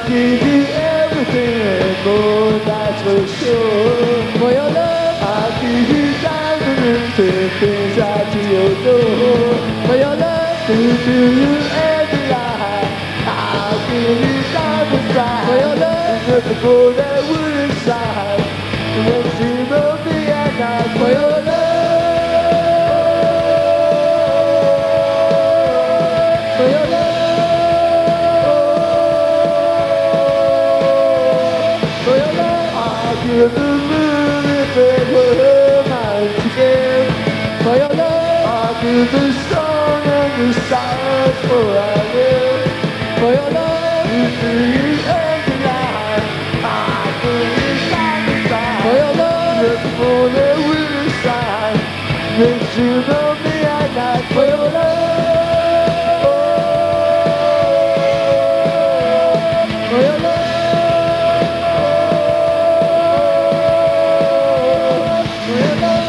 give you everything and more, that's for sure. For your love, I'll give you diamonds and things out to your door. for your love, To do you every lie, I'll give you diamonds right. for your love, Just before that wood inside, and then dream of me at night. for your love, for your love, for your love, I'll give the moon if it were mine to give. for your love, I'll give the sun and the stars for I live. for your love, To do you every night, I'll give you diamonds right. for your love, Just before the wood inside, then dream of me at night. for your love, for your love, for your love.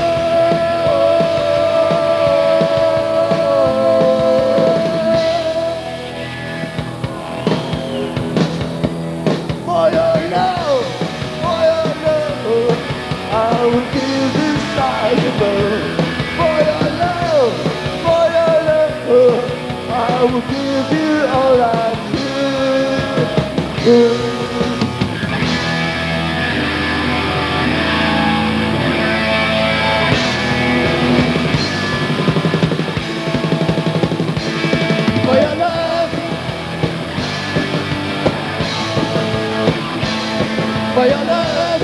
For your love, I will give this side the world. For your love, I will give you all I do. For your love, for your love,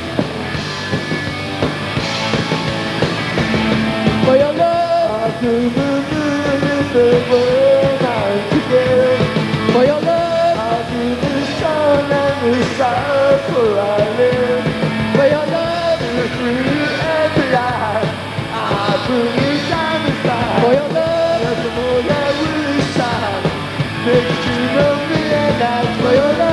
for your love, I'll do the moon if it were mine to give. for your love, I'll do the sun and the stars for I live. for your love, Through every eye, I'll bring you diamonds back. for your love, Just more that will shine. Makes you know me and that's for your love.